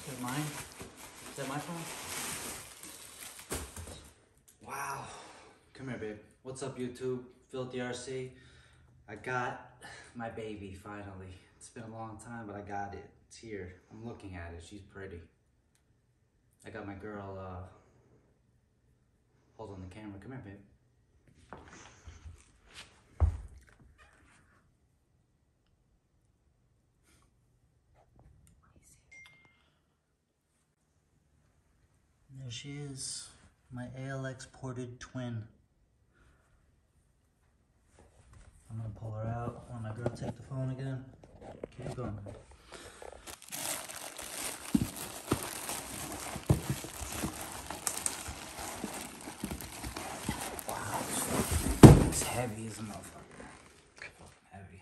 Is it mine? Is that my phone? Wow. Come here, babe. What's up, YouTube? Filthy RC. I got my baby, finally. It's been a long time, but I got it. It's here. I'm looking at it. She's pretty. I got my girl, hold on the camera. Come here, babe. There she is, my ALX ported twin. I'm gonna pull her out. Let my girl take the phone again. Keep going. Wow, it's heavy as a motherfucker. Fucking heavy.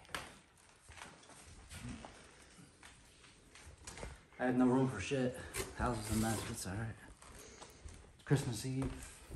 I had no room for shit. House was a mess, but it's alright. Christmas Eve.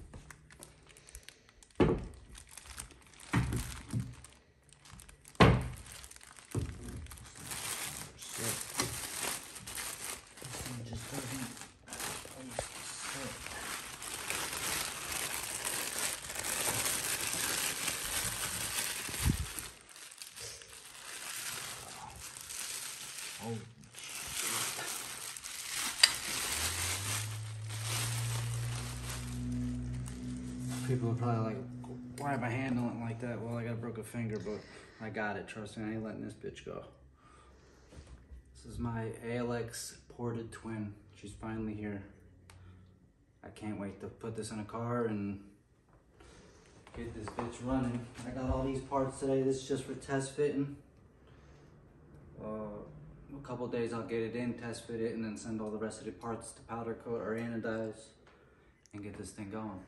Oh. People are probably like, why am I handling it like that? Well, I got a broken finger, but I got it. Trust me, I ain't letting this bitch go. This is my ALX ported twin. She's finally here. I can't wait to put this in a car and get this bitch running. I got all these parts today. This is just for test fitting. A couple days I'll get it in, test fit it, and then send all the rest of the parts to powder coat or anodize and get this thing going.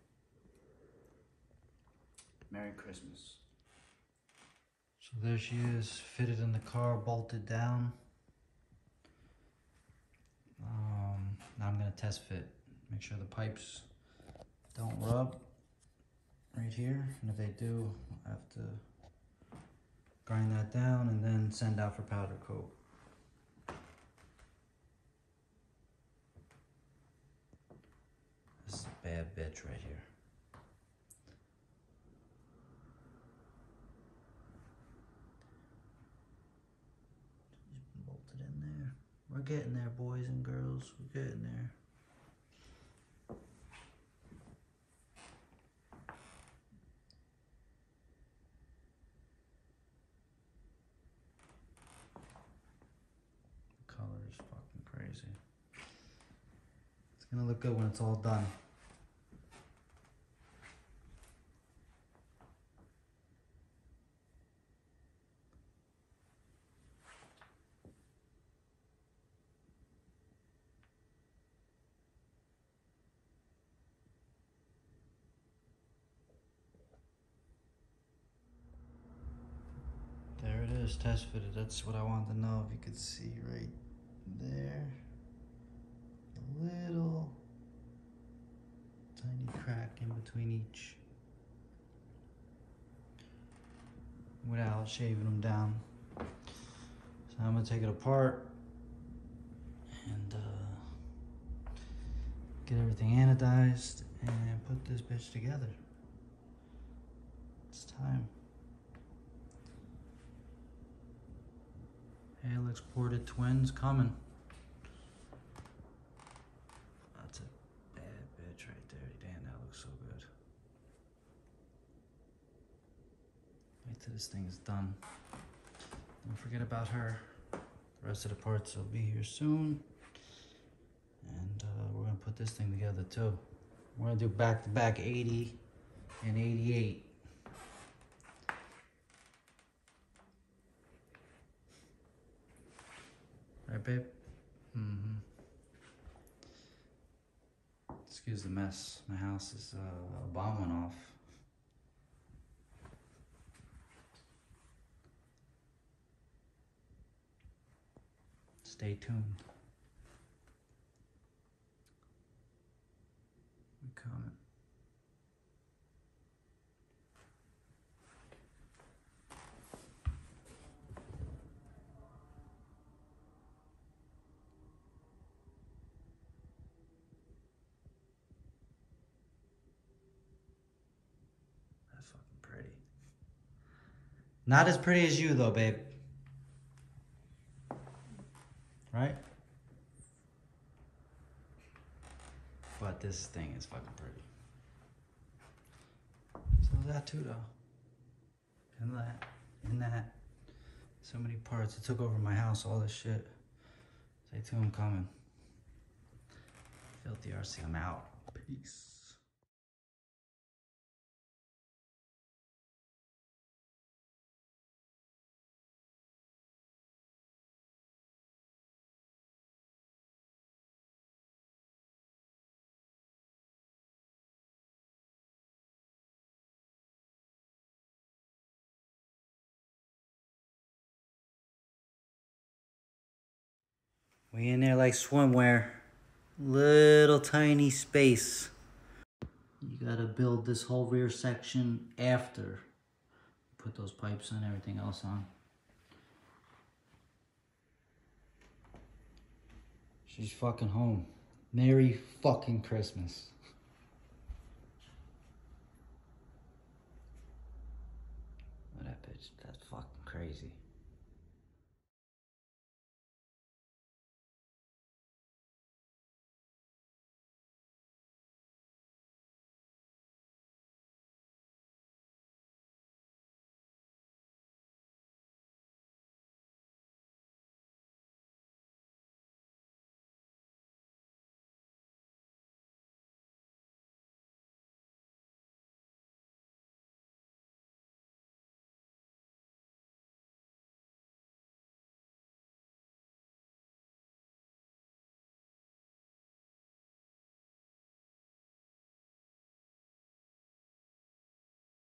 Merry Christmas. So there she is, fitted in the car, bolted down. Now I'm gonna test fit. Make sure the pipes don't rub right here. And if they do, I have to grind that down and then send out for powder coat. This is a bad bitch right here. Bolted in there. We're getting there, boys and girls. We're getting there. The color is fucking crazy. It's gonna look good when it's all done. There it is, test fitted. That's what I wanted to know, if you could see right there. A little tiny crack in between each. Without shaving them down. So I'm gonna take it apart and get everything anodized and put this bitch together. It's time. ALX ported twins coming. That's a bad bitch right there. Damn, that looks so good. Wait till this thing is done. Don't forget about her. The rest of the parts will be here soon. And we're gonna put this thing together too. We're gonna do back-to-back 80 and 88. Right, babe? Mm-hmm. Excuse the mess. My house is a bomb went off. Stay tuned. We're coming. Not as pretty as you though, babe. Right? But this thing is fucking pretty. So that too though. And that. And that. So many parts. It took over my house, all this shit. Stay tuned, I'm coming. Filthy RC, I'm out. Peace. We in there like swimwear. Little tiny space. You gotta build this whole rear section after. Put those pipes and everything else on. She's fucking home. Merry fucking Christmas.